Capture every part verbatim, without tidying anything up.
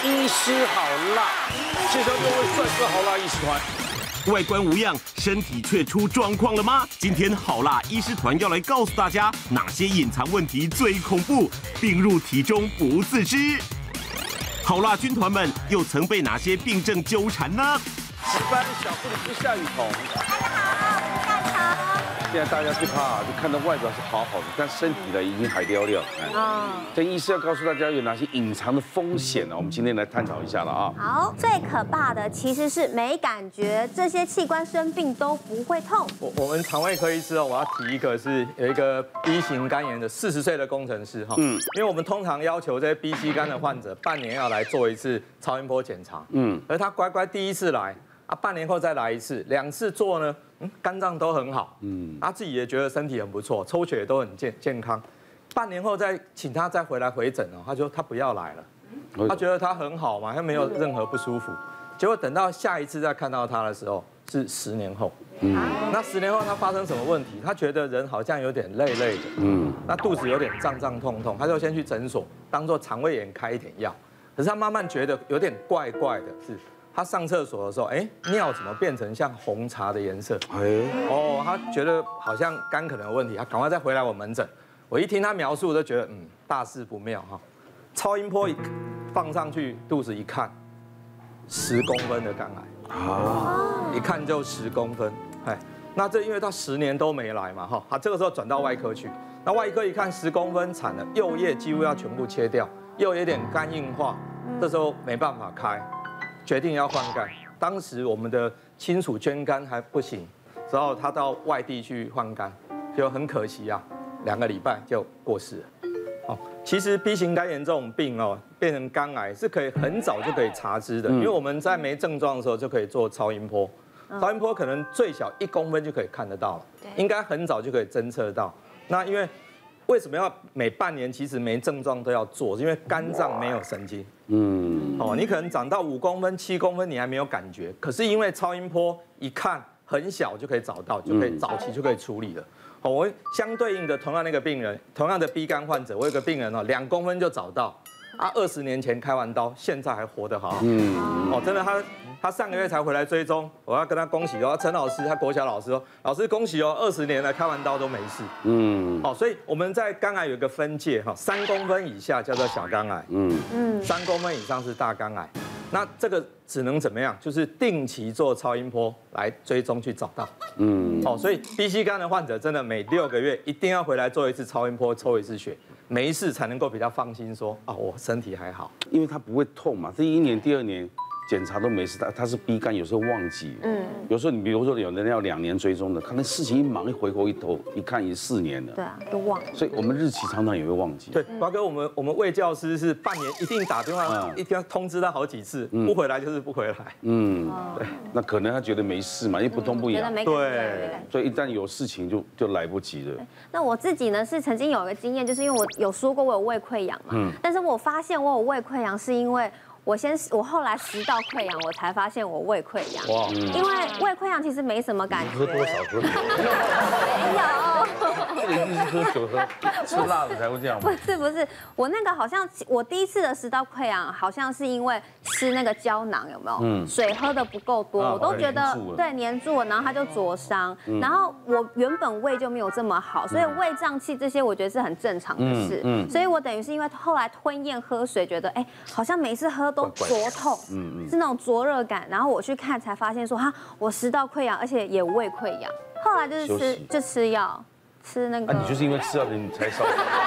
医师好辣，介绍六位帅哥好辣医师团。 外观无恙，身体却出状况了吗？今天好辣医师团要来告诉大家，哪些隐藏问题最恐怖，病入体中不自知。好辣军团们又曾被哪些病症纠缠呢？ 值班小护理师夏雨桐。现在大家最怕啊，就看到外表是好好的，但身体呢已经海溜溜。啊，这医师要告诉大家有哪些隐藏的风险呢？我们今天来探讨一下了啊。 好，最可怕的其实是没感觉，这些器官生病都不会痛。 我我们肠胃科医师哦，我要提一个是有一个 B 型肝炎的四十岁的工程师哈，嗯，因为我们通常要求这些 B 型肝的患者半年要来做一次超音波检查，嗯，而他乖乖第一次来啊，半年后再来一次，两次做呢。嗯，肝脏都很好，嗯，他自己也觉得身体很不错，抽血也都很健健康。半年后再请他再回来回诊哦，他说他不要来了，他觉得他很好嘛，他没有任何不舒服。结果等到下一次再看到他的时候是十年后，嗯，那十年后他发生什么问题？他觉得人好像有点累累的，嗯，那肚子有点胀胀痛痛，他就先去诊所当做肠胃炎开一点药。可是他慢慢觉得有点怪怪的，是。他上厕所的时候，哎，尿怎么变成像红茶的颜色？哎，哦，他觉得好像肝可能有问题，他赶快再回来我门诊。我一听他描述，我就觉得嗯，大事不妙哈。超音波一放上去，肚子一看，十公分的肝癌啊，一看就十公分。哎，那这因为他十年都没来嘛哈，他这个时候转到外科去，那外科一看十公分惨了，右叶几乎要全部切掉，又有点肝硬化，这时候没办法开。决定要换肝，当时我们的亲属捐肝还不行，之后他到外地去换肝，就很可惜啊，两个礼拜就过世了。哦，其实 B 型肝炎这种病哦，变成肝癌是可以很早就可以查知的，因为我们在没症状的时候就可以做超音波，超音波可能最小一公分就可以看得到了，应该很早就可以侦测到。那因为为什么要每半年其实没症状都要做？因为肝脏没有神经。嗯，哦，你可能长到五公分、七公分，你还没有感觉，可是因为超音波一看很小就可以找到，就可以早期就可以处理了。哦，我相对应的同样那个病人，同样的 B 肝患者，我有个病人哦，两公分就找到，啊，二十年前开完刀，现在还活得好好。嗯，哦，真的他。他上个月才回来追踪，我要跟他恭喜哦，陈老师，他国小老师哦，老师恭喜哦，二十年了，开完刀都没事。嗯，好，所以我们在肝癌有一个分界哈，三公分以下叫做小肝癌，嗯嗯，三公分以上是大肝癌。那这个只能怎么样？就是定期做超音波来追踪去找到。嗯，好，所以 B 型肝的患者真的每六个月一定要回来做一次超音波，抽一次血，没事才能够比较放心说啊，我身体还好， 因为他不会痛嘛，第一年、第二年。检查都没事，他他是 B 肝，有时候忘记，嗯，有时候你比如说有人要两年追踪的，可能事情一忙一回头一头一看，已经四年了， 对啊，都忘了， 所以我们日期常常也会忘记。 对，瓜哥，我们我们卫教师是半年一定打电话，一定要通知他好几次，不回来就是不回来，嗯， 对，那可能他觉得没事嘛，因为不痛不痒， 对， 所以一旦有事情就就来不及了。 那我自己呢是曾经有一个经验，就是因为我有说过我有胃溃疡嘛，嗯，但是我发现我有胃溃疡是因为。我先，我后来食道溃疡，我才发现我胃溃疡。哇！因为胃溃疡其实没什么感觉。 喝多少喝？ 没有。 这个一定是喝酒喝吃辣的才会这样吗？ 不是不是，我那个好像我第一次的食道溃疡，好像是因为吃那个胶囊有没有？嗯。水喝的不够多，我都觉得对黏住了，然后它就灼伤。然后我原本胃就没有这么好，所以胃胀气这些我觉得是很正常的事。嗯。所以我等于是因为后来吞咽喝水，觉得哎好像每次喝。都灼痛，嗯嗯，是那种灼热感，然后我去看才发现说哈，我食道溃疡，而且也胃溃疡。后来就是吃就吃药，吃那个。 啊，你就是因为吃药你才烧。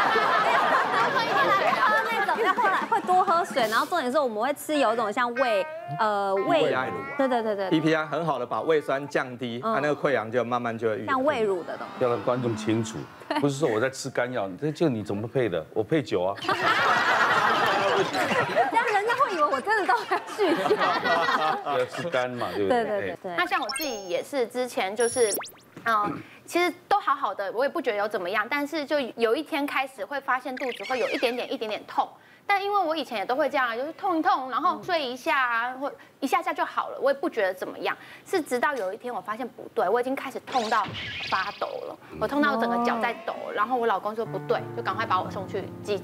喝那种，但后来会多喝水，然后重点是我们会吃有一种像胃呃胃，对对对对 ，P P I 很好的把胃酸降低，它那个溃疡就慢慢就会像胃乳的东西。 要让观众清楚，不是说我在吃肝药，这就你怎么配的？我配酒啊。 这样人家会以为我真的都在酗酒。 要吃肝嘛，对不对？ 对对对对。 那像我自己也是之前就是，嗯，其实都好好的，我也不觉得有怎么样，但是就有一天开始会发现肚子会有一点点一点点痛。但因为我以前也都会这样，就是痛一痛，然后睡一下啊，或一下下就好了，我也不觉得怎么样。是直到有一天我发现不对，我已经开始痛到发抖了，我痛到我整个脚在抖，然后我老公说不对，就赶快把我送去急诊。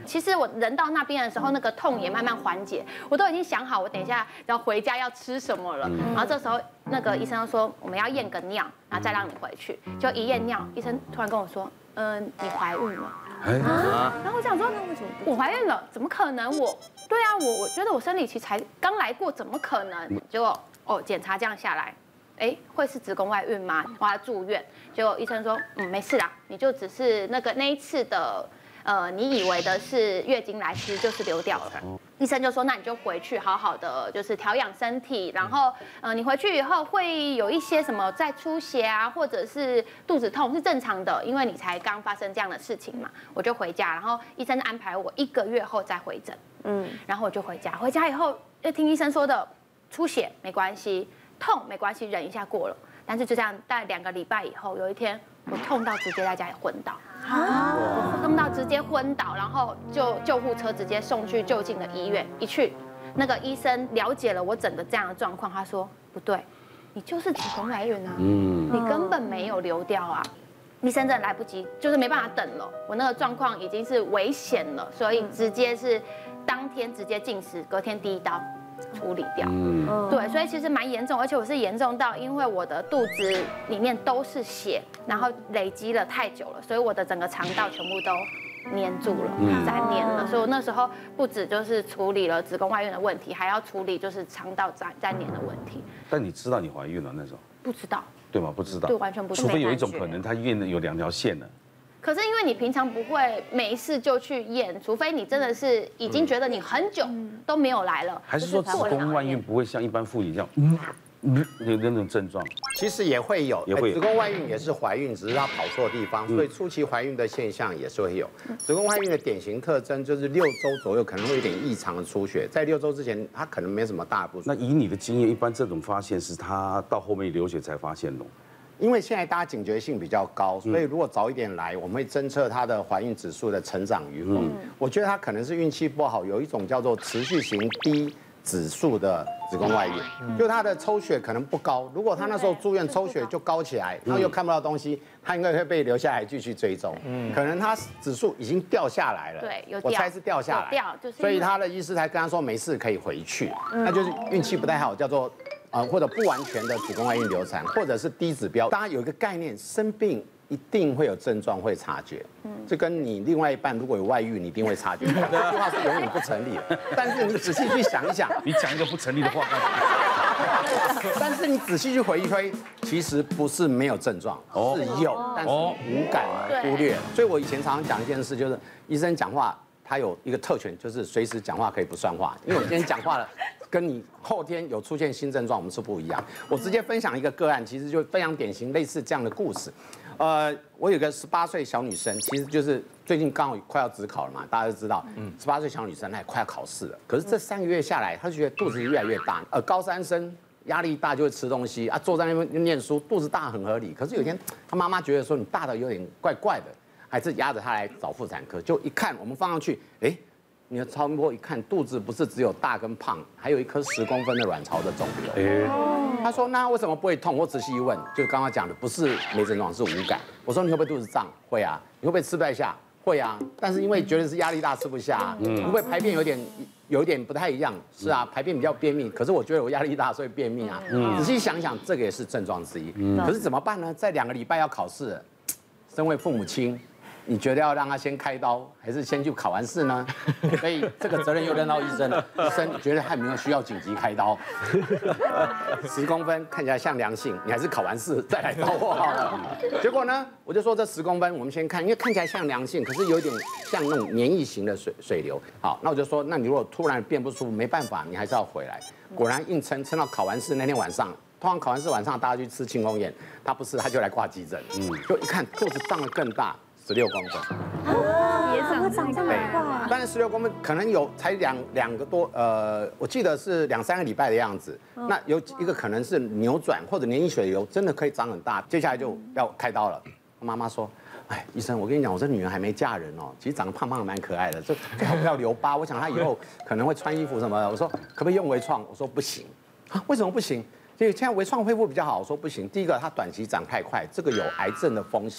其实我人到那边的时候，那个痛也慢慢缓解，我都已经想好我等一下要回家要吃什么了。然后这时候那个医生说我们要验个尿，然后再让你回去。就一验尿，医生突然跟我说，嗯，你怀孕了。啊！然后我想说，我怀孕了，怎么可能？我对啊，我我觉得我生理期才刚来过，怎么可能？结果哦，检查这样下来。哎，会是子宫外孕吗？我要住院，结果医生说，嗯，没事啦，你就只是那个那一次的，呃，你以为的是月经来，其实就是流掉了。医生就说，那你就回去好好的，就是调养身体，然后，呃，你回去以后会有一些什么再出血啊，或者是肚子痛是正常的，因为你才刚发生这样的事情嘛。我就回家，然后医生安排我一个月后再回诊，嗯，然后我就回家，回家以后就听医生说的，出血没关系。痛没关系，忍一下过了。但是就这样，大概两个礼拜以后，有一天我痛到直接在家里昏倒，啊，我痛到直接昏倒，然后就救护车直接送去就近的医院。一去，那个医生了解了我整个这样的状况，他说不对，你就是子宫外孕啊，嗯，你根本没有流掉啊。医生真的来不及，就是没办法等了。我那个状况已经是危险了，所以直接是当天直接进食，隔天第一刀。处理掉，嗯，对，所以其实蛮严重，而且我是严重到，因为我的肚子里面都是血，然后累积了太久了，所以我的整个肠道全部都黏住了，粘黏了，所以我那时候不止就是处理了子宫外孕的问题，还要处理就是肠道粘粘黏的问题。 但你知道你怀孕了那时候？ 不知道， 对吗？不知道， 对，完全不知道。 除非有一种可能，它验的有两条线的。 可是因为你平常不会没事就去验，除非你真的是已经觉得你很久都没有来了。 还是说子宫外孕不会像一般妇女这样，嗯嗯，有那种症状？ 其实也会有， 也会有。 子宫外孕也是怀孕，只是她跑错地方，所以初期怀孕的现象也是会有。子宫外孕的典型特征就是六周左右可能会有点异常的出血，在六周之前她可能没什么大不舒服。 那以你的经验，一般这种发现是她到后面流血才发现的。 因为现在大家警觉性比较高，所以如果早一点来，我们会侦测她的怀孕指数的成长与否。我觉得她可能是运气不好，有一种叫做持续型低指数的子宫外孕，就她的抽血可能不高。如果她那时候住院抽血就高起来，然后又看不到东西，她应该会被留下来继续追踪。可能她指数已经掉下来了， 对，有掉， 我猜是掉下来， 掉，就是所以她的医师才跟她说没事可以回去，那就是运气不太好，叫做。啊，或者不完全的子宫外孕流产，或者是低指标，大家有一个概念，生病一定会有症状，会察觉。嗯，这跟你另外一半如果有外遇，你一定会察觉。这句话是永远不成立的。但是你仔细去想一想， 你讲一个不成立的话。 但是你仔细去回忆推，其实不是没有症状，是有，但是无感忽略。所以我以前常常讲一件事，就是医生讲话。他有一个特权，就是随时讲话可以不算话，因为我今天讲话了，跟你后天有出现新症状，我们是不一样。我直接分享一个个案，其实就非常典型，类似这样的故事。呃，我有个十八岁小女生，其实就是最近刚好快要指考了嘛，大家都知道，嗯，十八岁小女生她也快要考试了，可是这三个月下来，她就觉得肚子越来越大，呃，高三生。压力大就会吃东西啊，坐在那边念书，肚子大很合理。可是有一天，她妈妈觉得说你大的有点怪怪的。还是压着她来找妇产科，就一看我们放上去，哎，你的超音波一看，肚子不是只有大跟胖，还有一颗十公分的卵巢的肿瘤。他说那为什么不会痛？我仔细一问，就刚刚讲的，不是没症状，是无感。我说你会不会肚子胀？会啊。你会不会吃不太下？会啊。但是因为觉得是压力大吃不下，嗯，会不会排便有点有一点不太一样？是啊，排便比较便秘。可是我觉得我压力大，所以便秘啊。仔细想想，这个也是症状之一。可是怎么办呢？在两个礼拜要考试了，身为父母亲。你觉得要让他先开刀，还是先去考完试呢？所以这个责任又扔到医生了。医生觉得还没有需要紧急开刀，十公分看起来像良性，你还是考完试再来找我好了。结果呢，我就说这十公分我们先看，因为看起来像良性，可是有点像那种黏液型的水水流。好，那我就说，那你如果突然变不舒服，没办法，你还是要回来。果然硬撑撑到考完试那天晚上。通常考完试晚上大家去吃庆功宴，他不是他就来挂急诊，嗯，就一看肚子胀得更大，十六公分， 也长长这么快， 当然十六公分可能有才两两个多，呃，我记得是两三个礼拜的样子，那有一个可能是扭转或者黏液血流，真的可以长很大，接下来就要开刀了。妈妈说。哎，医生，我跟你讲，我这女儿还没嫁人哦，其实长得胖胖的，蛮可爱的。这要不要留疤？我想她以后可能会穿衣服什么的。我说可不可以用微创？我说不行。啊，为什么不行？所以现在微创恢复比较好。我说不行。第一个，它短期长太快，这个有癌症的风险。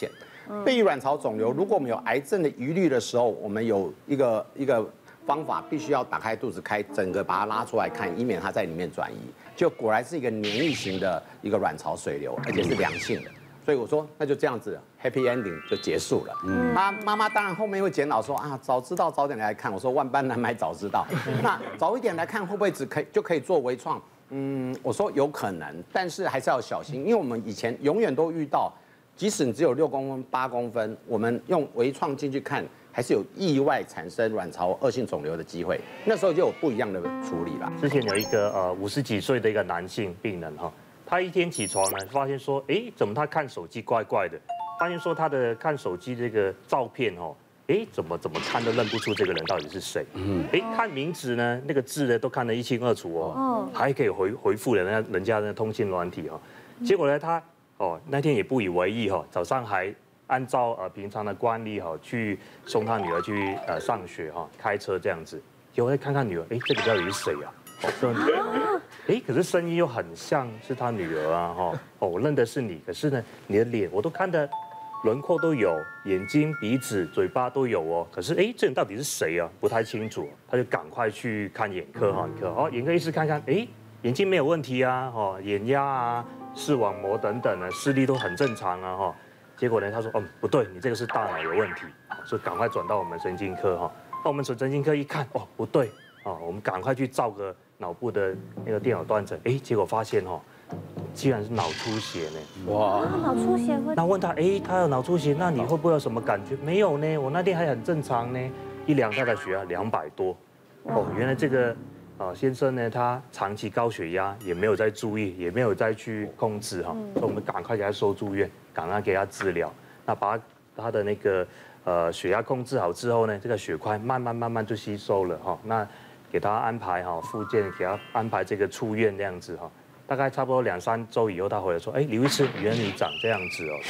对于卵巢肿瘤，如果我们有癌症的疑虑的时候，我们有一个一个方法，必须要打开肚子开，整个把它拉出来看，以免它在里面转移。就果然是一个黏液型的一个卵巢水瘤，而且是良性的。所以我说，那就这样子 ，happy ending 就结束了。嗯，妈妈妈当然后面会检讨说啊，早知道早点来看。我说万般难买早知道，那早一点来看会不会只可以就可以做微创？嗯，我说有可能，但是还是要小心，因为我们以前永远都遇到，即使你只有六公分、八公分，我们用微创进去看，还是有意外产生卵巢恶性肿瘤的机会。那时候就有不一样的处理了。 之前有一个呃五十几岁的一个男性病人哈。他一天起床呢，发现说，哎，怎么他看手机怪怪的？发现说他的看手机这个照片哦，哎，怎么怎么看都认不出这个人到底是谁。嗯，哎，看名字呢，那个字呢都看得一清二楚哦，还可以回回复人家人家的通信软体哈。结果呢，他哦那天也不以为意哈，早上还按照呃平常的惯例哈，去送他女儿去呃上学哈，开车这样子。结果再看看女儿，哎，这个到底是谁啊？哦，这女儿，哎，可是声音又很像是他女儿啊，哈，哦，我认得是你，可是呢，你的脸我都看得轮廓都有，眼睛、鼻子、嘴巴都有哦，可是哎，这人到底是谁啊？不太清楚，他就赶快去看眼科哈，眼科哦，眼科医师看看，哎，眼睛没有问题啊，哦，眼压啊、视网膜等等呢，视力都很正常啊，哈，结果呢，他说，哦，不对，你这个是大脑有问题，所以赶快转到我们神经科哈，那我们神经科一看，哦，不对，哦，我们赶快去照个脑部的那个电脑断层，哎，结果发现哦，居然是脑出血呢！ 哇，脑出血会？ 那问他，哎，他有脑出血，那你会不会有什么感觉？没有呢，我那天还很正常呢。一量他的血压两百多，哦，原来这个啊先生呢，他长期高血压，也没有在注意，也没有再去控制哈，所以我们赶快给他收住院，赶快给他治疗。那把他的那个呃血压控制好之后呢，这个血块慢慢慢慢就吸收了哈，那。给他安排哈复健，给他安排这个出院这样子哈，大概差不多两三周以后，他回来说，哎，李医师，原来你长这样子哦，这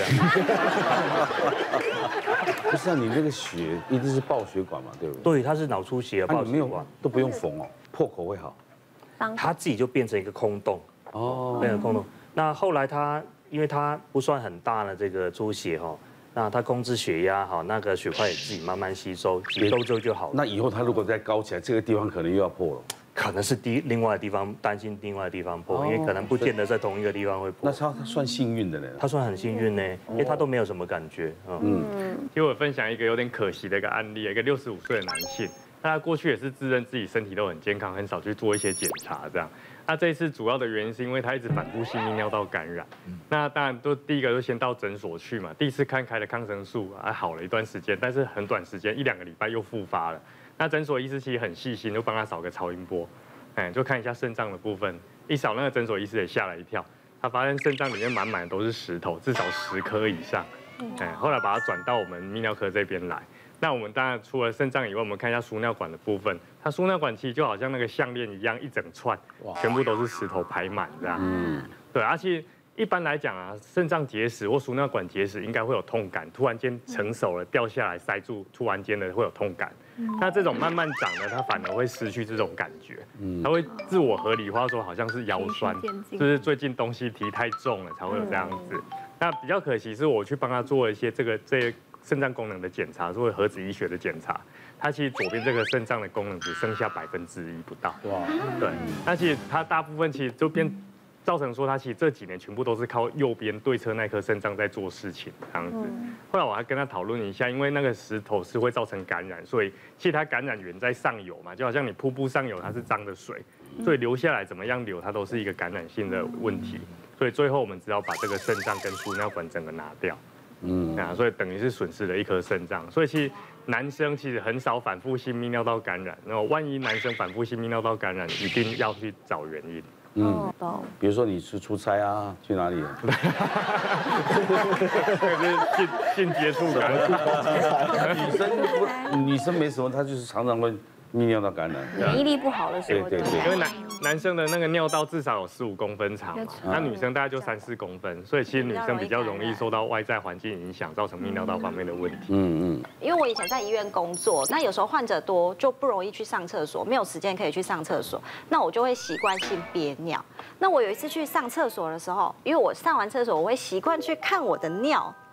样。不是啊，你那个血一定是爆血管嘛，对不对？ 对，他是脑出血，爆血管都不用缝哦，破口会好。 他自己就变成一个空洞哦，变成空洞。那后来他因为他不算很大的这个出血哈。那他控制血压好，那个血块也自己慢慢吸收，吸收之后就好了。 那以后他如果再高起来，这个地方可能又要破了。 可能是第另外的地方担心另外的地方破，因为可能不见得在同一个地方会破。 那他算幸运的呢？ 他算很幸运呢，因为他都没有什么感觉。 嗯，其实我分享一个有点可惜的一个案例，一个六十五岁的男性，他过去也是自认自己身体都很健康，很少去做一些检查这样。那这一次主要的原因是因为他一直反复性泌尿道感染，那当然都第一个就先到诊所去嘛，第一次看开了抗生素，还好了一段时间，但是很短时间一两个礼拜又复发了。那诊所医师其实很细心，就帮他扫个超音波，哎，就看一下肾脏的部分。一扫那个诊所医师也吓了一跳，他发现肾脏里面满满的都是石头，至少十颗以上。哎，后来把他转到我们泌尿科这边来。那我们当然除了肾脏以外，我们看一下输尿管的部分。它输尿管其实就好像那个项链一样，一整串，全部都是石头排满这样。嗯，对，而且一般来讲啊，肾脏结石或输尿管结石应该会有痛感，突然间成熟了掉下来塞住，突然间的会有痛感。那这种慢慢长的，它反而会失去这种感觉，它会自我合理化说好像是腰酸，就是最近东西提太重了才会有这样子。那比较可惜是我去帮他做了一些这个这肾脏功能的检查，做核子医学的检查，它其实左边这个肾脏的功能只剩下百分之一不到。哇，对，那其实它大部分其实就变造成说，它其实这几年全部都是靠右边对侧那颗肾脏在做事情这样子。后来我还跟他讨论一下，因为那个石头是会造成感染，所以其实它感染源在上游嘛，就好像你瀑布上游它是脏的水，所以流下来怎么样流，它都是一个感染性的问题。所以最后我们只要把这个肾脏跟输尿管整个拿掉。嗯啊，所以等于是损失了一颗肾脏，所以其实男生其实很少反复性泌尿道感染，然后万一男生反复性泌尿道感染，一定要去找原因。 嗯，比如说你去出差啊，去哪里？ 这是性性接触感染。 女生不，女生没什么，她就是常常会泌尿道感染， 免疫力不好的时候， 对对对， 因为男男生的那个尿道至少有十五公分长嘛，那女生大概就三四公分，所以其实女生比较容易受到外在环境影响，造成泌尿道方面的问题。嗯嗯。因为我以前在医院工作，那有时候患者多就不容易去上厕所，没有时间可以去上厕所，那我就会习惯性憋尿。那我有一次去上厕所的时候，因为我上完厕所，我会习惯去看我的尿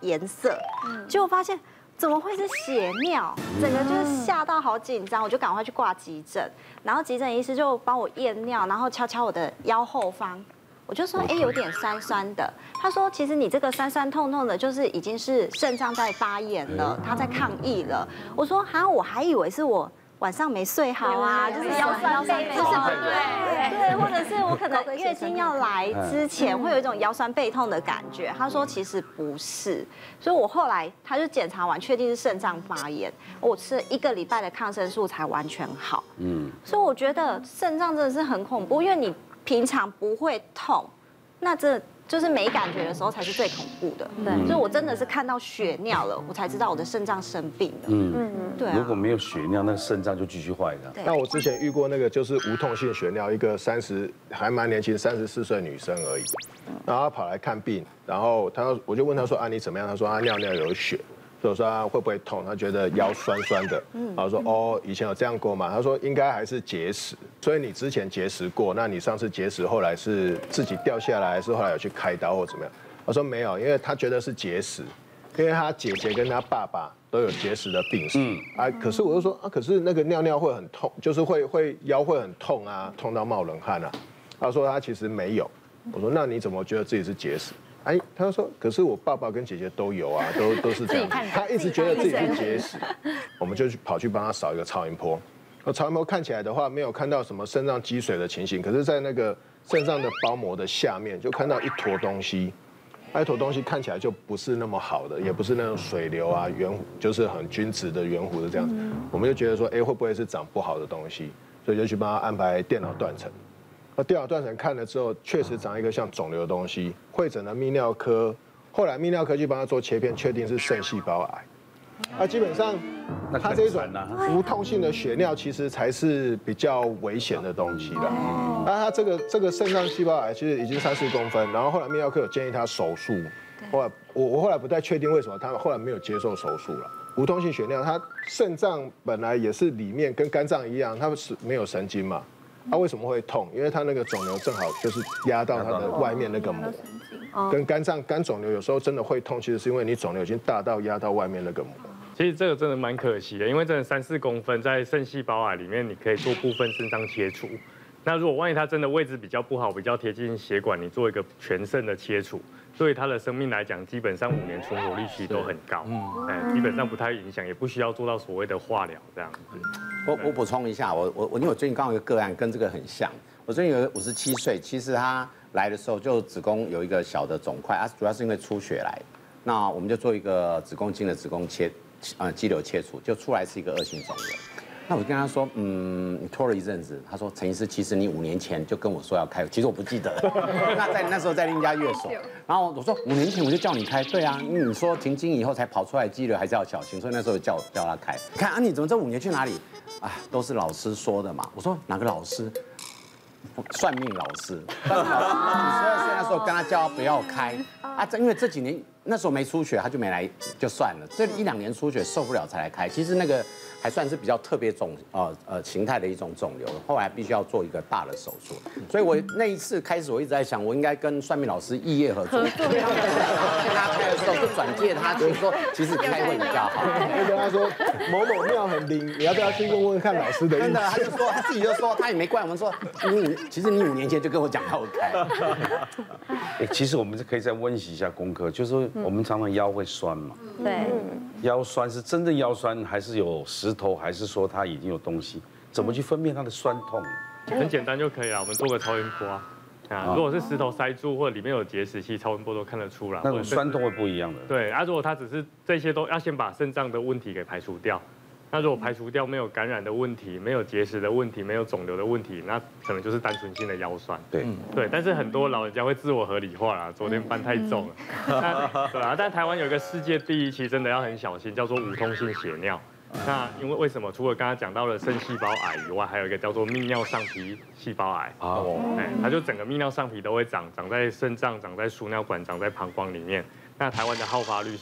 颜色，结果发现怎么会是血尿，整个就是吓到好紧张，我就赶快去挂急诊，然后急诊医师就帮我验尿，然后敲敲我的腰后方。我就说，哎，有点酸酸的。他说，其实你这个酸酸痛痛的，就是已经是肾脏在发炎了，它在抗议了。我说，哈，我还以为是我晚上没睡好啊，就是腰酸背痛，对对，或者是我可能月经要来之前会有一种腰酸背痛的感觉。他说其实不是，所以我后来他就检查完，确定是肾脏发炎，我吃了一个礼拜的抗生素才完全好。嗯，所以我觉得肾脏真的是很恐怖，因为你平常不会痛，那这就是没感觉的时候才是最恐怖的。对，所以我真的是看到血尿了，我才知道我的肾脏生病了。嗯嗯，对啊。 如果没有血尿，那个肾脏就继续坏的。 那我之前遇过那个就是无痛性血尿，一个三十还蛮年轻，三十四岁女生而已，然后她跑来看病，然后她我就问她说啊你怎么样？她说她尿尿有血。所以我说他会不会痛？他觉得腰酸酸的，然后说哦，以前有这样过吗？他说应该还是结石，所以你之前结石过，那你上次结石后来是自己掉下来，还是后来有去开刀或怎么样？我说没有，因为他觉得是结石，因为他姐姐跟他爸爸都有结石的病史，嗯啊，可是我就说啊，可是那个尿尿会很痛，就是会会腰会很痛啊，痛到冒冷汗啊。他说他其实没有，我说那你怎么觉得自己是结石？哎，他说，可是我爸爸跟姐姐都有啊，都都是这样。他一直觉得自己是结石，我们就去跑去帮他扫一个超音波。那超音波看起来的话，没有看到什么肾脏积水的情形，可是，在那个肾脏的包膜的下面，就看到一坨东西。那一坨东西看起来就不是那么好的，也不是那种水流啊圆弧，就是很均直的圆弧的这样子。我们就觉得说，哎，会不会是长不好的东西？所以就去帮他安排电脑断层。那电脑断层看了之后，确实长一个像肿瘤的东西，会诊了泌尿科，后来泌尿科去帮他做切片，确定是肾细胞癌。那基本上，他这种无痛性的血尿其实才是比较危险的东西了。那他这个这个肾脏细胞癌其实已经三四公分，然后后来泌尿科有建议他手术，后来我我后来不太确定为什么他后来没有接受手术了。无痛性血尿，他肾脏本来也是里面跟肝脏一样，它是没有神经嘛。它为什么会痛？因为它那个肿瘤正好就是压到它的外面那个膜，跟肝脏肝肿瘤有时候真的会痛，其实是因为你肿瘤已经大到压到外面那个膜。 其实这个真的蛮可惜的，因为真的三四公分，在肾细胞癌里面，你可以做部分肾脏切除。那如果万一它真的位置比较不好，比较贴近血管，你做一个全肾的切除，对它的生命来讲，基本上五年存活率其实都很高，嗯，哎，基本上不太影响，也不需要做到所谓的化疗这样子。 我我补充一下，我我我因为我最近刚好有个个案跟这个很像，我最近有个五十七岁，其实他来的时候就子宫有一个小的肿块，啊，主要是因为出血来，那我们就做一个子宫颈的子宫切，呃，肌瘤切除，就出来是一个恶性肿瘤。那我就跟他说，嗯，你拖了一阵子。他说，陈医师，其实你五年前就跟我说要开，其实我不记得。那在那时候在另一家院所，然后我说五年前我就叫你开，对啊，因为你说停经以后才跑出来肌瘤，还是要小心，所以那时候叫叫他开。看啊，你怎么这五年去哪里？啊，都是老师说的嘛。我说哪个老师？算命老师。算命老师，你十二岁那时候跟他叫他不要开啊，因为这几年那时候没出血，他就没来，就算了。这一两年出血受不了才来开。其实那个。还算是比较特别种呃呃形态的一种肿瘤，后来必须要做一个大的手术，所以我那一次开始我一直在想，我应该跟算命老师异业合作，跟他开的时候就转介他，就是说其实开会比较好， 就跟他说某某庙很灵，你要不要去问问看老师的意思？ 真的，他就说他自己就说他也没怪我们说你其实你五年前就跟我讲要开。 哎，其实我们是可以再温习一下功课，就是说我们常常腰会酸嘛， 对， 腰酸是真正腰酸还是有石头，还是说它已经有东西？怎么去分辨它的酸痛？ 很简单就可以了，我们做个超音波啊。啊，如果是石头塞住或者里面有结石，其实超音波都看得出来。 那种酸痛会不一样的。 对啊，如果它只是这些都要先把肾脏的问题给排除掉。那如果排除掉没有感染的问题、没有结石的问题、没有肿瘤的问题，那可能就是单纯性的腰酸。 对对，但是很多老人家会自我合理化啦，昨天搬太重了。对啊，但台湾有一个世界第一，其实真的要很小心，叫做无痛性血尿。那因为为什么？除了刚刚讲到的肾细胞癌以外，还有一个叫做泌尿上皮细胞癌。哦，哎，它就整个泌尿上皮都会长，长在肾脏、长在输尿管、长在膀胱里面。那台湾的好发率是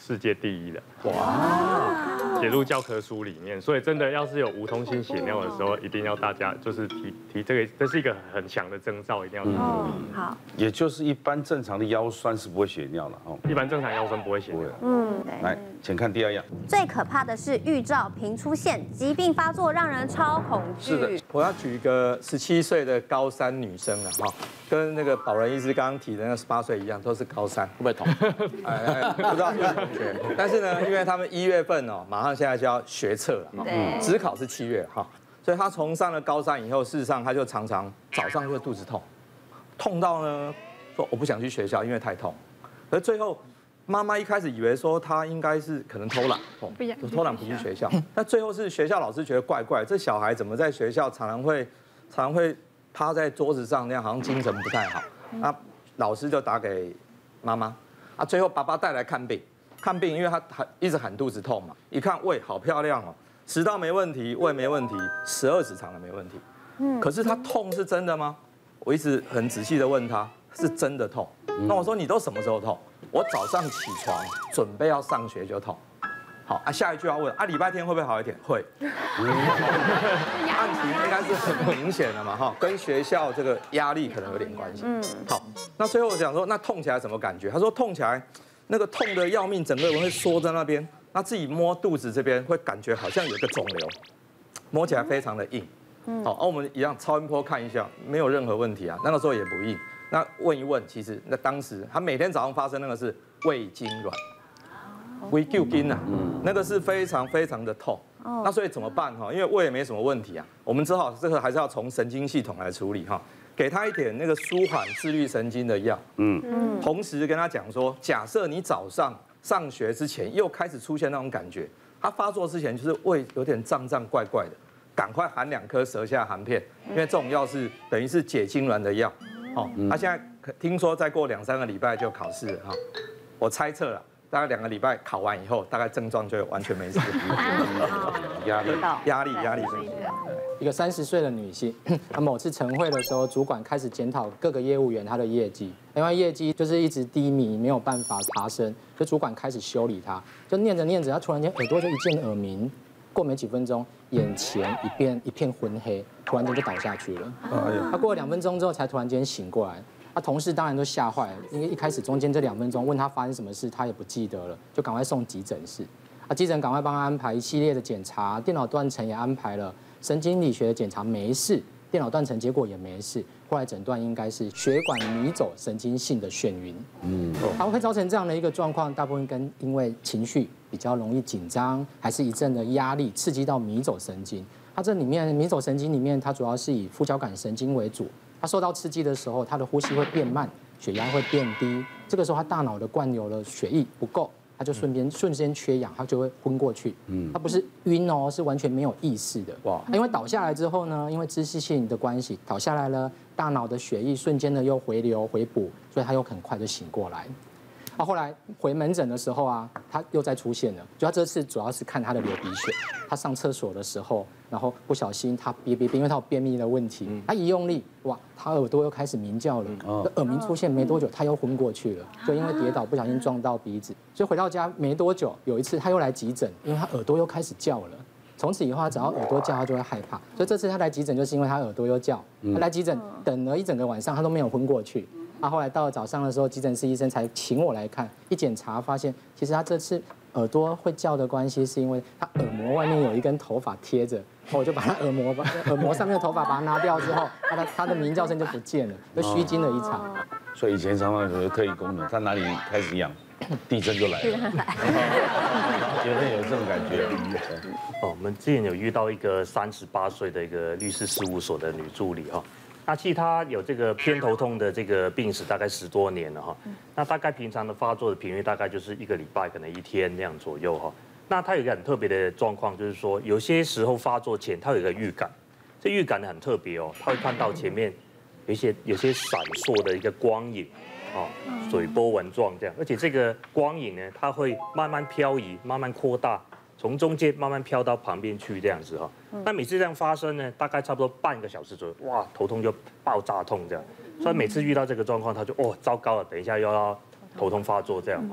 世界第一的。哇！写入教科书里面，所以真的要是有无痛性血尿的时候，一定要大家就是提提这个，这是一个很强的征兆，一定要注意。 好， 也就是一般正常的腰酸是不会血尿了哦。 一般正常腰酸不会血尿。 嗯， 来，请看第二样。 最可怕的是预兆频出现，疾病发作让人超恐惧。 是的，我要举一个十七岁的高三女生啊，哈，跟那个保仁医师刚刚提的那十八岁一样，都是高三，会不会同？哎，不知道是不是同学？但是呢，因为他们一月份哦，马上现在就要学测了， 对， 指考是七月哈，所以他从上了高三以后，事实上他就常常早上就会肚子痛，痛到呢说我不想去学校，因为太痛。而最后妈妈一开始以为说他应该是可能偷懒，哦，偷懒不去学校。那最后是学校老师觉得怪怪，这小孩怎么在学校常常会常常会趴在桌子上那样，好像精神不太好。那老师就打给妈妈，啊，最后爸爸带来看病。看病，因为他喊一直喊肚子痛嘛，一看胃好漂亮哦，食道没问题，胃没问题，十二指肠的没问题。嗯，可是他痛是真的吗？我一直很仔细的问他，是真的痛。那我说你都什么时候痛？我早上起床准备要上学就痛。好啊，下一句要问啊，礼拜天会不会好一点？会。案题应该是很明显的嘛，哈，跟学校这个压力可能有点关系。嗯，好，那最后我想说，那痛起来什么感觉？他说痛起来。那个痛的要命，整个人会缩在那边，那自己摸肚子这边会感觉好像有个肿瘤，摸起来非常的硬。好，而我们一样超音波看一下，没有任何问题啊，那个时候也不硬。那问一问，其实那当时他每天早上发生那个是胃痉挛，胃揪筋啊，那个是非常非常的痛。那所以怎么办哈？因为胃也没什么问题啊，我们只好这个还是要从神经系统来处理哈。给他一点那个舒缓自律神经的药，嗯嗯，同时跟他讲说，假设你早上上学之前又开始出现那种感觉，他发作之前就是胃有点胀胀怪怪的，赶快含两颗舌下含片，因为这种药是等于是解痉挛的药，哦，他现在听说再过两三个礼拜就考试了哈，我猜测了。大概两个礼拜考完以后，大概症状就完全没事。压力，压力，压力。 一个三十岁的女性，她某次晨会的时候，主管开始检讨各个业务员她的业绩，因为业绩就是一直低迷，没有办法爬升，所以主管开始修理她。就念着念着，她突然间耳朵就一阵耳鸣，过没几分钟，眼前一片一片昏黑，突然间就倒下去了。她过了两分钟之后，才突然间醒过来。他同事当然都吓坏了，因为一开始中间这两分钟问他发生什么事，他也不记得了，就赶快送急诊室。啊，急诊赶快帮他安排一系列的检查，电脑断层也安排了，神经理学的检查没事，电脑断层结果也没事，后来诊断应该是血管迷走神经性的眩晕。嗯，它会造成这样的一个状况，大部分跟因为情绪比较容易紧张，还是一阵的压力刺激到迷走神经。它这里面迷走神经里面，它主要是以副交感神经为主。它受到刺激的时候，它的呼吸会变慢，血压会变低。这个时候，它大脑的灌流的血液不够，它就顺便瞬间缺氧，它就会昏过去。嗯，它不是晕哦，是完全没有意识的。哇！因为倒下来之后呢，因为姿势性的关系，倒下来了，大脑的血液瞬间的又回流回补，所以它又很快就醒过来。啊，后来回门诊的时候啊，他又再出现了。就他这次主要是看他的流鼻血。他上厕所的时候，然后不小心他憋憋憋，因为他有便秘的问题。他一用力，哇，他耳朵又开始鸣叫了。耳鸣出现没多久，他又昏过去了。就因为跌倒不小心撞到鼻子，所以回到家没多久，有一次他又来急诊，因为他耳朵又开始叫了。从此以后，他只要耳朵叫，他就会害怕。所以这次他来急诊，就是因为他耳朵又叫。他来急诊等了一整个晚上，他都没有昏过去。他后来到了早上的时候，急诊室医生才请我来看，一检查发现，其实他这次耳朵会叫的关系，是因为他耳膜外面有一根头发贴着，我就把他耳膜把耳膜上面的头发把它拿掉之后，他的他的鸣叫声就不见了，就虚惊了一场。 所以以前常常有特异功能，他哪里开始痒，地震就来了，有没有这种感觉？ 哦，我们之前有遇到一个三十八岁的一个律师事务所的女助理哈。那其实他有这个偏头痛的这个病史大概十多年了哈，那大概平常的发作的频率大概就是一个礼拜可能一天那样左右哈。那他有一个很特别的状况，就是说有些时候发作前他有一个预感，这预感呢很特别哦，他会看到前面有一些有些闪烁的一个光影，哦，水波纹状这样，而且这个光影呢它会慢慢漂移，慢慢扩大。从中间慢慢飘到旁边去这样子哈，那每次这样发生呢，大概差不多半个小时左右，哇，头痛就爆炸痛这样，所以每次遇到这个状况，他就哦糟糕了，等一下又要头痛发作这样哈。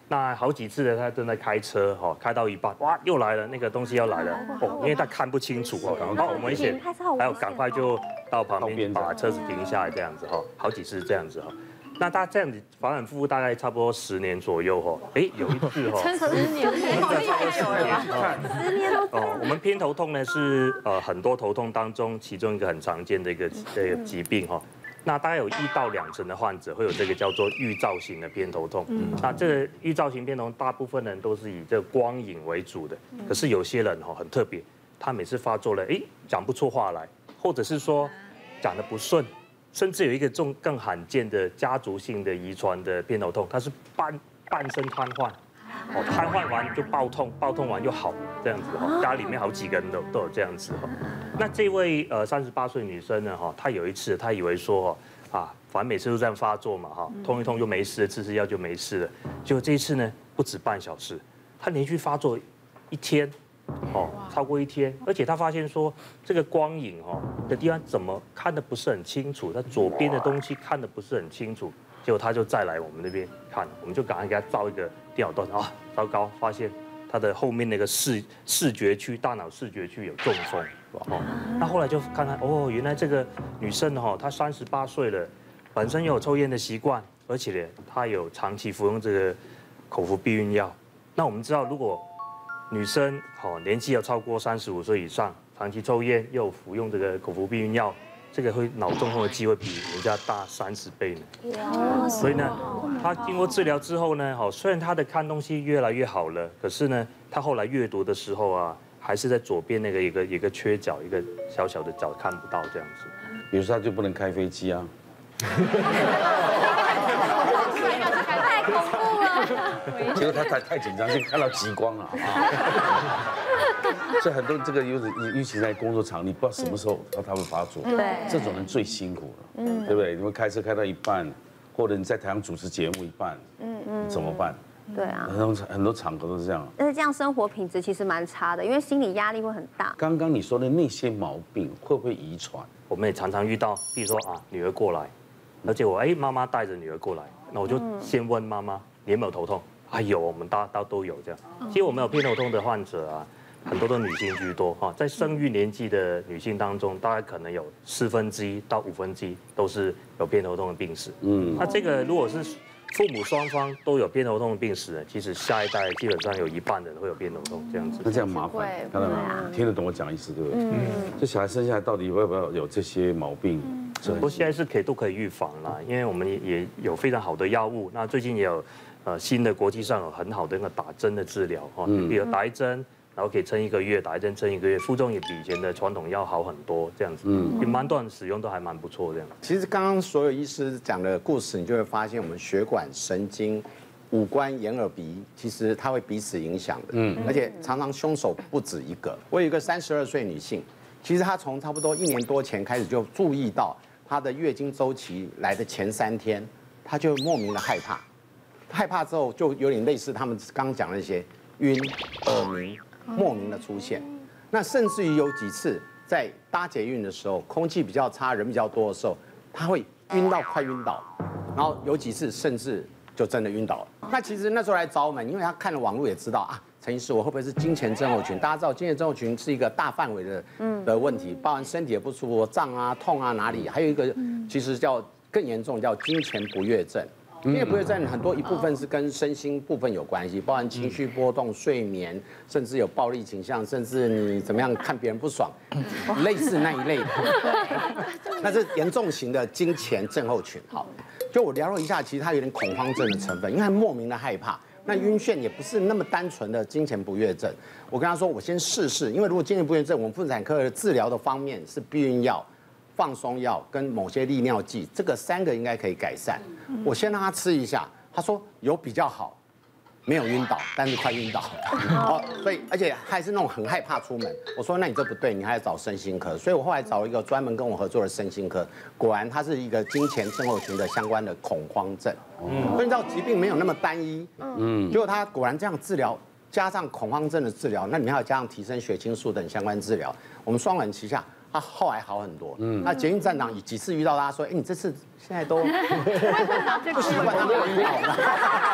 那好几次呢，他正在开车哈，开到一半，哇，又来了，那个东西要来了哦，因为他看不清楚哦，然后很危险，还有赶快就到旁边把车子停下来这样子哈，好几次这样子哈。那他这样子反反复复大概差不多十年左右哈，哎，有一次哈， 十年，好厉害哦，十年都哦，我们偏头痛呢是呃很多头痛当中其中一个很常见的一个这个疾病哈。那大概有一到两成的患者会有这个叫做预兆型的偏头痛。嗯，那这个预兆型偏头痛，大部分人都是以这个光影为主的。可是有些人哈很特别，他每次发作了，哎，讲不出话来，或者是说讲得不顺，甚至有一个更更罕见的家族性的遗传的偏头痛，它是半半身瘫痪。哦，瘫痪完就爆痛，爆痛完就好，这样子哈，家里面好几个人都都有这样子哈。那这位呃三十八岁女生呢哈，她有一次她以为说啊，反正每次都这样发作嘛哈，痛一痛就没事了，吃吃药就没事了。结果这一次呢不止半小时，她连续发作一天，哦，超过一天，而且她发现说这个光影哈的地方怎么看得不是很清楚，她左边的东西看得不是很清楚。结果他就再来我们那边看，我们就赶快给他照一个电脑断层啊，糟糕，发现他的后面那个视视觉区、大脑视觉区有中风，哦，那后来就看看，哦，原来这个女生哈，她三十八岁了，本身有抽烟的习惯，而且呢，她有长期服用这个口服避孕药。那我们知道，如果女生哦年纪要超过三十五岁以上，长期抽烟又服用这个口服避孕药，这个会脑中风的机会比人家大三十倍呢。哇！所以呢，他经过治疗之后呢，好，虽然他的看东西越来越好了，可是呢，他后来阅读的时候啊，还是在左边那个一个一个缺角，一个小小的角看不到这样子。 比如说他就不能开飞机啊。 太恐怖了！ 结果他太太紧张，就看到极光了啊。所以很多这个尤其尤其在工作场，你不知道什么时候他他会发作， 对， 这种人最辛苦了，嗯，对不对？你们开车开到一半，或者你在台上主持节目一半，嗯嗯，怎么办？ 对啊， 很多很多场合都是这样。 但是这样生活品质其实蛮差的，因为心理压力会很大。 刚刚你说的那些毛病会不会遗传？ 我们也常常遇到，比如说啊，女儿过来，而且我哎妈妈带着女儿过来，那我就先问妈妈你有没有头痛？啊有，我们大大都有这样。其实我们有偏头痛的患者啊。很多都女性居多哈，在生育年纪的女性当中，大概可能有四分之一到五分之一都是有偏头痛的病史。嗯，那这个如果是父母双方都有偏头痛的病史呢，其实下一代基本上有一半的人会有偏头痛这样子。 那这样麻烦，看到没有？听得懂我讲意思对不对？嗯，这小孩生下来到底要不要有这些毛病？ 不过现在是可以都可以预防啦，因为我们也有非常好的药物。那最近也有呃新的国际上有很好的那个打针的治疗哈，比如打一针。然后可以撑一个月，打一针撑一个月，副作用也比以前的传统药好很多，这样子，嗯，也蛮多人使用都还蛮不错这样。 其实刚刚所有医师讲的故事，你就会发现我们血管、神经、五官、眼、耳、鼻，其实它会彼此影响的，嗯，而且常常凶手不止一个。我有一个三十二岁女性，其实她从差不多一年多前开始就注意到她的月经周期来的前三天，她就莫名的害怕，害怕之后就有点类似他们刚刚讲的那些晕、耳鸣。莫名的出现，那甚至于有几次在搭捷运的时候，空气比较差，人比较多的时候，他会晕到快晕倒，然后有几次甚至就真的晕倒了。那其实那时候来找我们，因为他看了网络也知道啊，陈医师我会不会是经前症候群？大家知道经前症候群是一个大范围的的问题，包含身体也不舒服、胀啊、痛啊哪里，还有一个其实叫更严重叫经前不悦症。因为不悦症很多一部分是跟身心部分有关系，包含情绪波动、睡眠，甚至有暴力倾向，甚至你怎么样看别人不爽，类似那一类的。那是严重型的经前症候群。好，就我聊了一下，其实它有点恐慌症的成分，因为他莫名的害怕。那晕眩也不是那么单纯的经前不悦症。我跟他说，我先试试，因为如果经前不悦症，我们妇产科的治疗的方面是避孕药。放松药跟某些利尿剂，这个三个应该可以改善。我先让他吃一下，他说有比较好，没有晕倒，但是快晕倒。哦，所以而且还是那种很害怕出门。我说那你这不对，你还要找身心科。所以我后来找了一个专门跟我合作的身心科，果然他是一个经前症候群的相关的恐慌症。嗯，所以你知道疾病没有那么单一。嗯，结果他果然这样治疗。加上恐慌症的治疗，那你还要加上提升血清素等相关治疗，我们双人旗下，他后来好很多。嗯，那捷运站长几次遇到他说，哎，你这次现在都不习惯他没有晕倒了。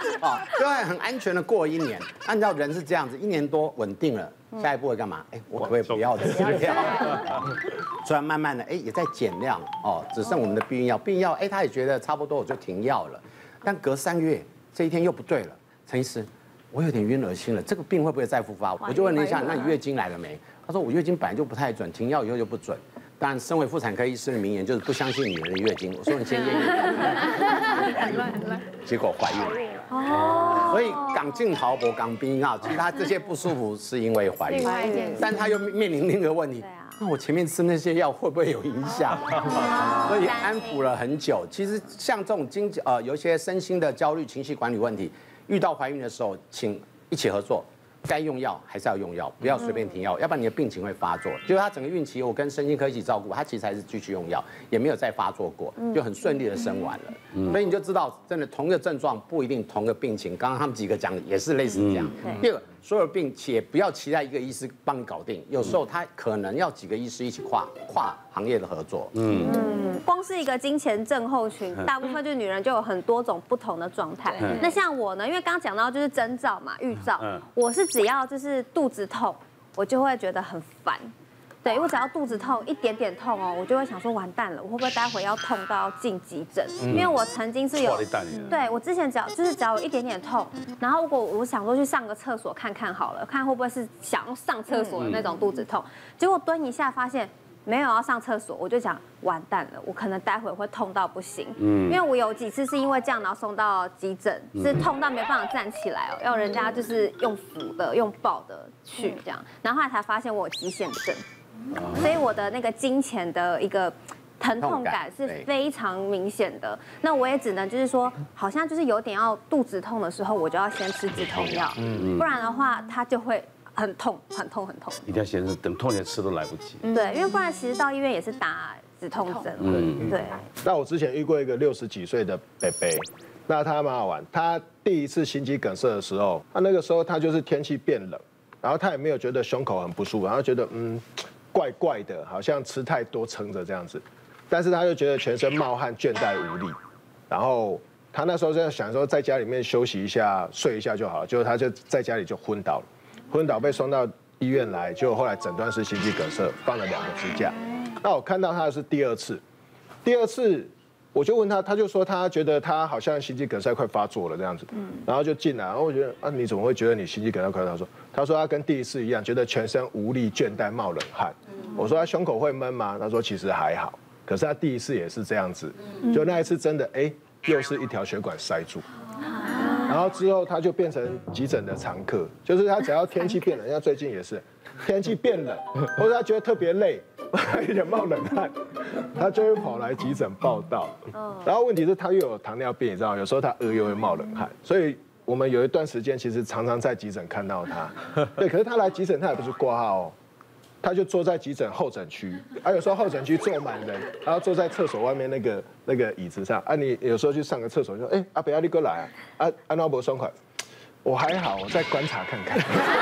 哦，就会很安全的过一年。按照人是这样子，一年多稳定了，下一步会干嘛？哎，我可不可以不要吃药？虽然慢慢的，哎，也在减量哦，只剩我们的避孕药，避孕药，哎，他也觉得差不多，我就停药了。但隔三个月，这一天又不对了，陈医师，我有点晕恶心了，这个病会不会再复发？我就问了一下，那你月经来了没？他说我月经本来就不太准，停药以后就不准。当然，身为妇产科医师的名言就是不相信女人的月经。我说你先验验，结果怀孕。哦，所以港进逃博港兵啊，其实他这些不舒服是因为怀孕，但他又面临另一个问题。那我前面吃那些药会不会有影响？所以安抚了很久。其实像这种经济呃有一些身心的焦虑、情绪管理问题，遇到怀孕的时候，请一起合作。该用药还是要用药，不要随便停药，要不然你的病情会发作。就是他整个孕期，我跟身心科一起照顾，他其实还是继续用药，也没有再发作过，就很顺利的生完了。所以你就知道，真的同一个症状不一定同个病情。刚刚他们几个讲的也是类似这样。第二个，所有病且不要期待一个医师帮你搞定，有时候他可能要几个医师一起跨跨行业的合作。嗯嗯，光是一个经前症候群，大部分就是女人就有很多种不同的状态。那像我呢，因为刚刚讲到就是征兆嘛，预兆，我是只要就是肚子痛，我就会觉得很烦。对，因为只要肚子痛一点点痛哦，我就会想说完蛋了，我会不会待会要痛到进急诊？因为我曾经是有，对我之前只要就是只要有一点点痛，然后如果我想说去上个厕所看看好了，看会不会是想要上厕所的那种肚子痛，结果蹲一下发现没有要上厕所，我就想完蛋了，我可能待会会痛到不行。嗯，因为我有几次是因为这样，然后送到急诊，是痛到没办法站起来哦，要人家就是用扶的、用抱的去这样，然后后来才发现我有极限症。所以我的那个经前的一个疼痛感是非常明显的。那我也只能就是说，好像就是有点要肚子痛的时候，我就要先吃止痛药，不然的话它就会很痛、很痛、很痛。 一定要先吃，等痛连吃都来不及。 对，因为不然其实到医院也是打止痛针。嗯，对。 那我之前遇过一个六十几岁的伯伯，那他蛮好玩。他第一次心肌梗塞的时候，他那个时候他就是天气变冷，然后他也没有觉得胸口很不舒服，然后觉得嗯。怪怪的，好像吃太多撑着这样子，但是他就觉得全身冒汗、倦怠无力，然后他那时候在想说在家里面休息一下、睡一下就好了，结果他就在家里就昏倒了，昏倒被送到医院来，结果后来诊断是心肌梗塞，放了两个支架。那我看到他的是第二次，第二次我就问他，他就说他觉得他好像心肌梗塞快发作了这样子，然后就进来，然后我觉得啊你怎么会觉得你心肌梗塞快发作？他说他跟第一次一样，觉得全身无力、倦怠、冒冷汗。我说他胸口会闷吗？他说其实还好，可是他第一次也是这样子，就那一次真的哎，又是一条血管塞住，然后之后他就变成急诊的常客，就是他只要天气变冷，像最近也是天气变冷，或者他觉得特别累，有点冒冷汗，他就会跑来急诊报到。然后问题是他又有糖尿病，你知道，有时候他饿又会冒冷汗，所以我们有一段时间其实常常在急诊看到他。对，可是他来急诊他也不是挂号哦。他就坐在急诊候诊区，啊，有时候候诊区坐满人，然后坐在厕所外面那个那个椅子上，啊，你有时候去上个厕所，就说，哎，阿北阿你过来啊，啊，安诺伯松款，我还好，我再观察看看。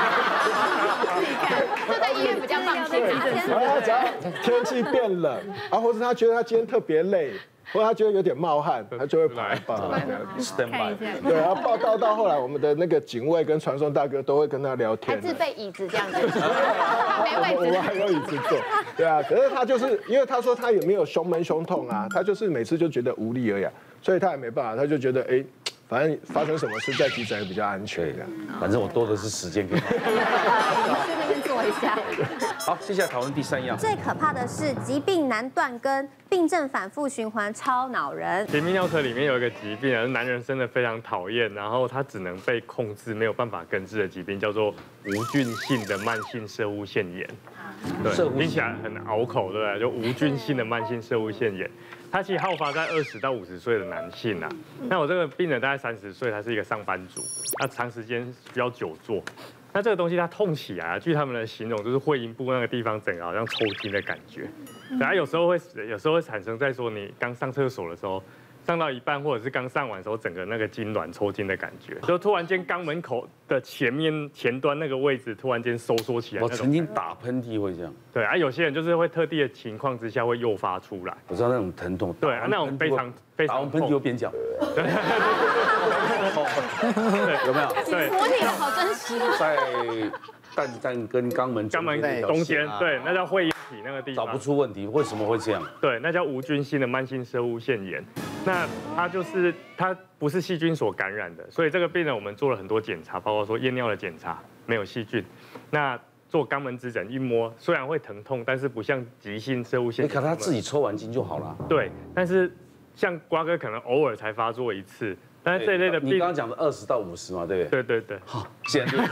就在医院比较放心。 然后只要天气变冷，啊，或者他觉得他今天特别累。或者他觉得有点冒汗，他就会跑来报道 ，stand by。对，然后报道到后来，我们的那个警卫跟传送大哥都会跟他聊天， 还自备椅子这样子，他没位置， 我们还有椅子坐。对啊，可是他就是因为他说他也没有胸闷胸痛啊，他就是每次就觉得无力而已，所以他也没办法，他就觉得哎，反正发生什么事在急诊也比较安全。 反正我多的是时间给你。 去那边坐一下。 好，接下来讨论第三样。 最可怕的是疾病难断根，病症反复循环，超恼人。 血泌尿科里面有一个疾病啊，男人真的非常讨厌，然后他只能被控制，没有办法根治的疾病，叫做无菌性的慢性攝護腺炎。对，听起来很拗口，对不对？就无菌性的慢性攝護腺炎，它其实好发在二十到五十岁的男性啊。那我这个病人大概三十岁，他是一个上班族，他长时间需要久坐。那这个东西它痛起来啊，据他们的形容，就是会阴部那个地方整个好像抽筋的感觉。然后有时候会，有时候会产生在说你刚上厕所的时候， 上到一半或者是刚上完的时候，整个那个痉挛抽筋的感觉，就突然间肛门口的前面前端那个位置突然间收缩起来。 我曾经打喷嚏会这样。 对啊，有些人就是会特地的情况之下会诱发出来。 我知道那种疼痛。 对啊，那种非常非常打完喷嚏又踮脚。 对。 有没有？ 对。模拟的好真实。 在蛋蛋跟肛门肛门中间，对，那叫会阴体那个地方。 找不出问题，为什么会这样？ 对，那叫无菌性的慢性攝護腺炎。那它就是它不是细菌所感染的，所以这个病人我们做了很多检查，包括说验尿的检查没有细菌。那做肛门指诊一摸，虽然会疼痛，但是不像急性攝護腺炎。 你看他自己抽完筋就好了。 对，但是像瓜哥可能偶尔才发作一次。但是这一类的病， 你刚刚讲的二十到五十嘛，对不对？对对对。 好，显然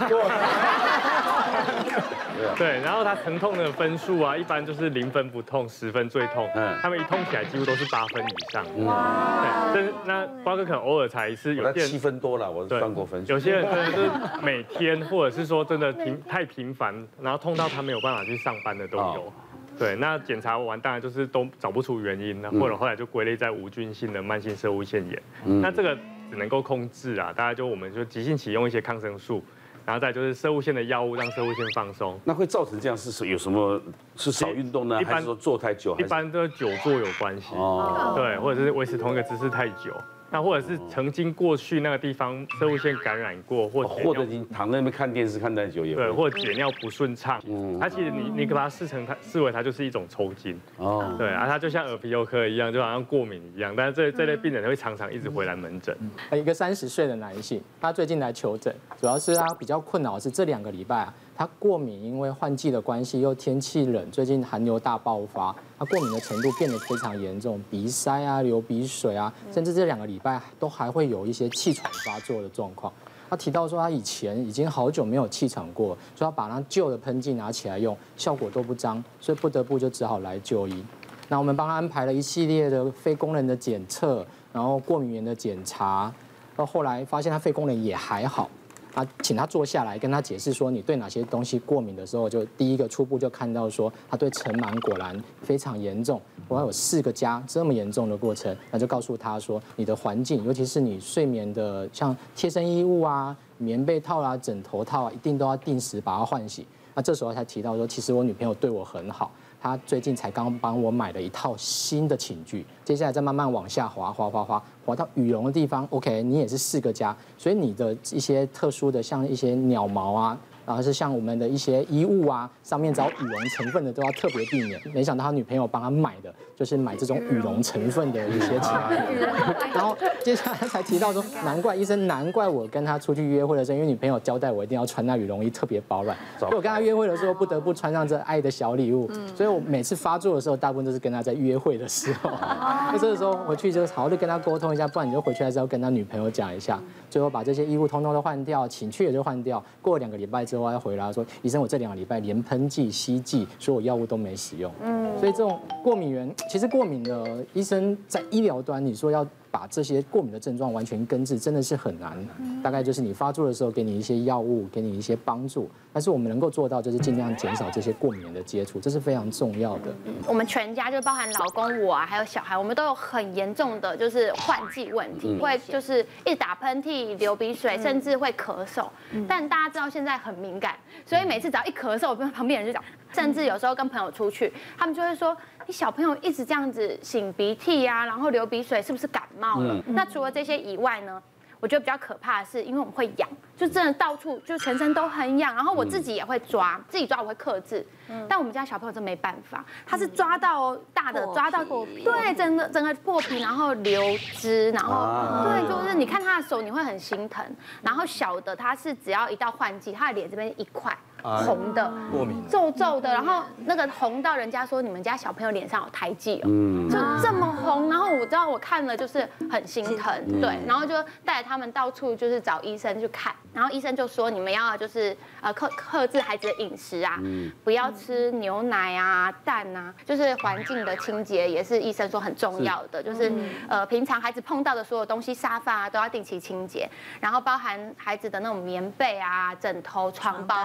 对，然后他疼痛的分数啊，一般就是零分不痛，十分最痛。嗯，他们一痛起来几乎都是八分以上。哇。对，那瓜哥可能偶尔才一次，有些人七分多了，我算过分数。 有些人真的是每天，或者是说真的频太频繁，然后痛到他没有办法去上班的都有。对，那检查完当然就是都找不出原因，那或者后来就归类在无菌性的慢性攝護腺炎。那这个只能够控制啊，大概就我们就急性期用一些抗生素，然后再就是攝護腺的药物让攝護腺放松。 那会造成这样是有什么？是少运动呢，还是说坐太久？ 一般都久坐有关系，哦，对，或者是维持同一个姿势太久。那或者是曾经过去那个地方攝護腺感染过，或或者你躺在那边看电视看太久也对，或者解尿不顺畅，嗯，它其实你你把它视成它视为它就是一种抽筋，哦，对啊，它就像耳鼻喉科一样，就好像过敏一样，但是这这类病人会常常一直回来门诊。 一个三十岁的男性，他最近来求诊，主要是他比较困扰的是这两个礼拜啊，他过敏，因为换季的关系又天气冷，最近寒流大爆发，他过敏的程度变得非常严重，鼻塞啊、流鼻水啊，甚至这两个礼拜都还会有一些气喘发作的状况。他提到说，他以前已经好久没有气喘过，所以他把他旧的喷剂拿起来用，效果都不彰，所以不得不就只好来就医。那我们帮他安排了一系列的肺功能的检测，然后过敏原的检查，到后来发现他肺功能也还好。啊，请他坐下来，跟他解释说你对哪些东西过敏的时候，就第一个初步就看到说他对尘螨果然非常严重，我还有四个加这么严重的过程，那就告诉他说你的环境，尤其是你睡眠的像贴身衣物啊、棉被套啊、枕头套啊，一定都要定时把它换洗。那这时候才提到说，其实我女朋友对我很好。他最近才刚帮我买了一套新的寝具，接下来再慢慢往下滑，滑滑滑滑到羽绒的地方。OK， 你也是四个加，所以你的一些特殊的，像一些鸟毛啊，然后是像我们的一些衣物啊，上面只要羽绒成分的都要特别避免。没想到他女朋友帮他买的，就是买这种羽绒成分的一些寝具。然后接下来才提到说，难怪医生，难怪我跟他出去约会的时候，因为女朋友交代我一定要穿那羽绒衣，特别保暖。所以我跟他约会的时候，不得不穿上这爱的小礼物。所以我每次发作的时候，大部分都是跟他在约会的时候。那这个时候回去就好好的跟他沟通一下，不然你就回去还是要跟他女朋友讲一下。最后把这些衣物通通都换掉，寝具也就换掉。过了两个礼拜之后，要回来说，医生，我这两个礼拜连喷剂、吸剂，所有药物都没使用。嗯，所以这种过敏源，其实过敏的医生在医疗端，你说要把这些过敏的症状完全根治，真的是很难。大概就是你发作的时候，给你一些药物，给你一些帮助。但是我们能够做到，就是尽量减少这些过敏源的接触，这是非常重要的。 我们全家就包含老公我啊，还有小孩，我们都有很严重的就是换季问题，会就是一直打喷嚏、流鼻水，甚至会咳嗽。但大家知道现在很敏感，所以每次只要一咳嗽，旁边人就讲，甚至有时候跟朋友出去，他们就会说，你小朋友一直这样子擤鼻涕啊，然后流鼻水，是不是感冒了？那除了这些以外呢？我觉得比较可怕的是，因为我们会痒，就真的到处就全身都很痒，然后我自己也会抓，自己抓我会克制，但我们家小朋友真没办法，他是抓到大的抓到破皮，对，整个整个破皮，然后流汁，然后对，就是你看他的手你会很心疼，然后小的他是只要一到换季，他的脸这边一块。红的， 过敏， 皱皱的，然后那个红到人家说你们家小朋友脸上有胎记哦，就这么红，然后我知道我看了就是很心疼，对，然后就带着他们到处就是找医生去看，然后医生就说你们要就是呃克克制孩子的饮食啊，不要吃牛奶啊、蛋啊，就是环境的清洁也是医生说很重要的，就是呃平常孩子碰到的所有东西，沙发啊都要定期清洁，然后包含孩子的那种棉被啊、枕头、床包都。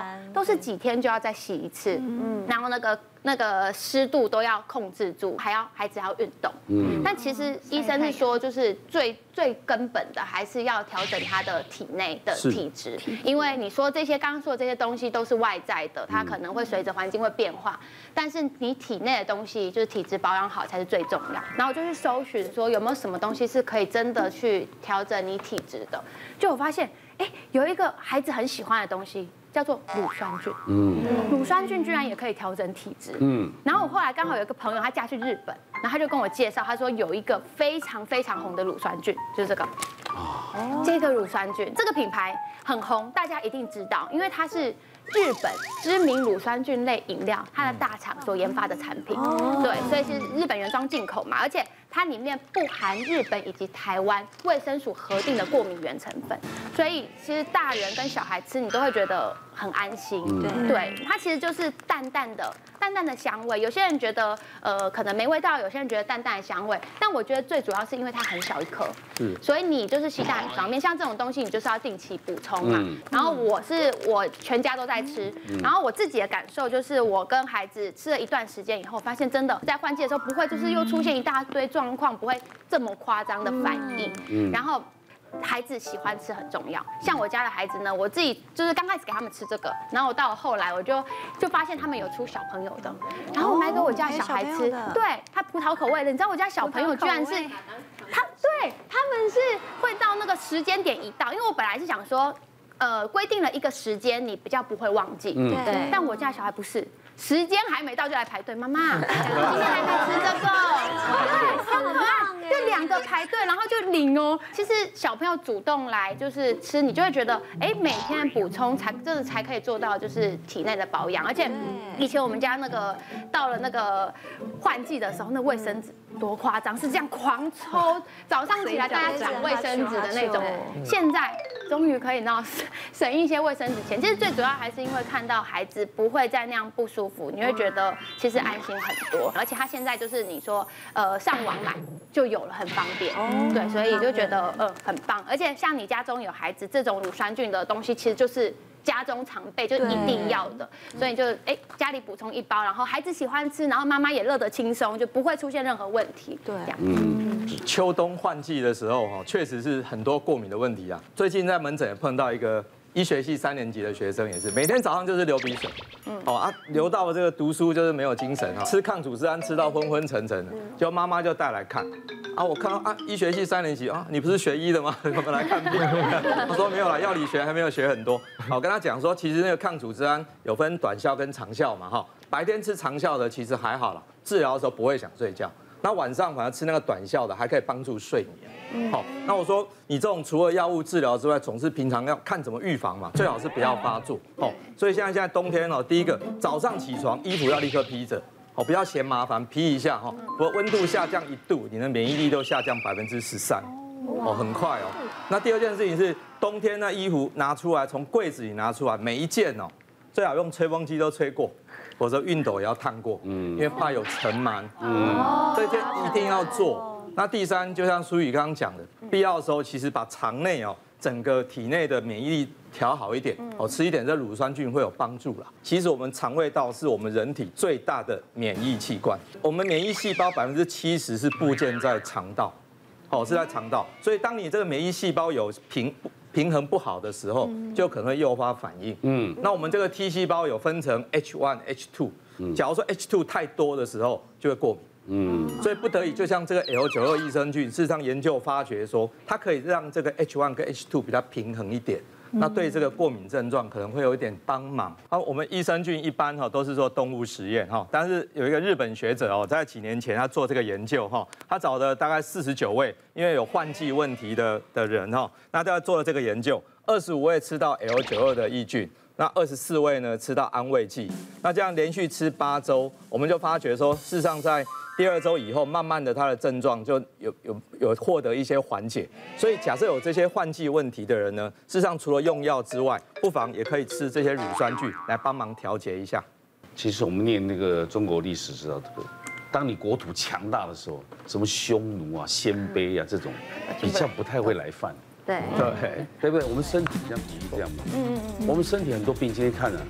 都是几天就要再洗一次，嗯，然后那个那个湿度都要控制住，还要孩子还要运动，嗯，但其实医生是说，就是最最根本的还是要调整他的体内的体质，因为你说这些刚刚说的这些东西都是外在的，它可能会随着环境会变化，但是你体内的东西就是体质保养好才是最重要。然后我就去搜寻说有没有什么东西是可以真的去调整你体质的，就我发现，哎，有一个孩子很喜欢的东西。叫做乳酸菌，嗯，乳酸菌居然也可以调整体质，嗯。然后我后来刚好有一个朋友，他嫁去日本，然后他就跟我介绍，他说有一个非常非常红的乳酸菌，就是这个，哦，这个乳酸菌，这个品牌很红，大家一定知道，因为它是日本知名乳酸菌类饮料，它的大厂所研发的产品，对，所以是日本原装进口嘛，而且它里面不含日本以及台湾卫生署核定的过敏原成分，所以其实大人跟小孩吃你都会觉得很安心，对，对，它其实就是淡淡的淡淡的香味，有些人觉得呃可能没味道，有些人觉得淡淡的香味，但我觉得最主要是因为它很小一颗，所以你就是携带很方便，像这种东西你就是要定期补充嘛，然后我是我全家都在吃，然后我自己的感受就是我跟孩子吃了一段时间以后，发现真的在换季的时候不会就是又出现一大堆状况，不会这么夸张的反应，然后。孩子喜欢吃很重要，像我家的孩子呢，我自己就是刚开始给他们吃这个，然后我到了后来我就就发现他们有出小朋友的，然后我买给我家小孩吃，对，他葡萄口味的，你知道我家小朋友居然是，他对他们是会到那个时间点一到，因为我本来是想说，呃，规定了一个时间你比较不会忘记，对，但我家小孩不是。时间还没到就来排队，妈妈，今天还没吃这个，对，很可爱，就两个排队，然后就领哦。其实小朋友主动来就是吃，你就会觉得，哎，每天补充才真的才可以做到就是体内的保养。而且以前我们家那个到了那个换季的时候，那卫生纸多夸张，是这样狂抽，早上起来大家抢卫生纸的那种。现在终于可以闹省一些卫生纸钱。其实最主要还是因为看到孩子不会再那样不舒服，你会觉得其实安心很多。而且他现在就是你说呃上网买就有了，很方便。对，所以就觉得呃很棒。而且像你家中有孩子，这种乳酸菌的东西其实就是家中常备，就是一定要的。所以就哎家里补充一包，然后孩子喜欢吃，然后妈妈也乐得轻松，就不会出现任何问题。对，这样。嗯， 秋冬换季的时候哈，确实是很多过敏的问题啊。最近在门诊也碰到一个医学系三年级的学生，也是每天早上就是流鼻水，嗯，哦啊，流到这个读书就是没有精神啊，吃抗组织胺吃到昏昏沉沉的，就妈妈就带来看，啊，我看到啊，医学系三年级啊，你不是学医的吗？我们来看病。他说没有啦，药理学还没有学很多。好，跟他讲说，其实那个抗组织胺有分短效跟长效嘛，哈，白天吃长效的其实还好啦，治疗的时候不会想睡觉。那晚上反而吃那个短效的，还可以帮助睡眠。好，那我说你这种除了药物治疗之外，总是平常要看怎么预防嘛，最好是不要发作。哦，所以现在现在冬天哦，第一个早上起床衣服要立刻披着，哦，不要嫌麻烦，披一下哈，不温度下降一度，你的免疫力都下降百分之十三，哦，很快哦。那第二件事情是冬天那衣服拿出来，从柜子里拿出来，每一件哦，最好用吹风机都吹过。否则熨斗也要烫过，嗯，因为怕有尘螨，嗯，这件一定要做。那第三，就像舒宇刚刚讲的，必要的时候其实把肠内哦整个体内的免疫力调好一点，哦，吃一点这乳酸菌会有帮助啦。其实我们肠胃道是我们人体最大的免疫器官，我们免疫细胞百分之七十是布建在肠道，哦，是在肠道，所以当你这个免疫细胞有平平衡不好的时候，就可能会诱发反应。嗯，那我们这个 T 细胞有分成 H 一 H 二，假如说 H 二太多的时候，就会过敏。嗯，所以不得已，就像这个 L 九二益生菌，事实上研究发觉说，它可以让这个 H 一 跟 H 二比较平衡一点。那对这个过敏症状可能会有一点帮忙。好，我们益生菌一般哈都是做动物实验哈，但是有一个日本学者哦，在几年前他做这个研究哈，他找的大概四十九位因为有换季问题的的人哈，那他做了这个研究，二十五位吃到 L 九二的益菌。那二十四位呢吃到安慰剂，那这样连续吃八周，我们就发觉说，事实上在第二周以后，慢慢的他的症状就有有有获得一些缓解。所以假设有这些换季问题的人呢，事实上除了用药之外，不妨也可以吃这些乳酸菌来帮忙调节一下。 其实我们念那个中国历史知道这个，当你国土强大的时候，什么匈奴啊、鲜卑啊这种，比较不太会来犯。对对对不对？我们身体像比喻这样嘛，嗯嗯嗯，我们身体很多病，今天看了，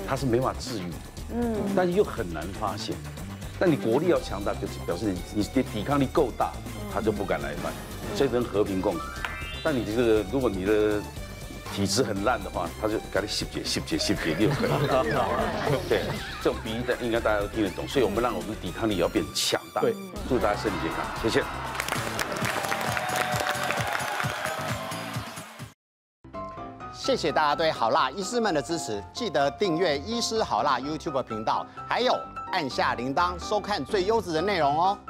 它是没法治愈的，嗯，但是又很难发现。但你国力要强大，就是表示你你抵抗力够大，它就不敢来犯，所以跟和平共处。但你这个，如果你的体质很烂的话，他就给你吸解、吸解、吸解六个。对，这种比喻的应该大家都听得懂，所以我们让我们的抵抗力也要变强大。对，祝大家身体健康，谢谢。 谢谢大家对好辣医师们的支持，记得订阅医师好辣 YouTube 频道，还有按下铃铛收看最优质的内容哦。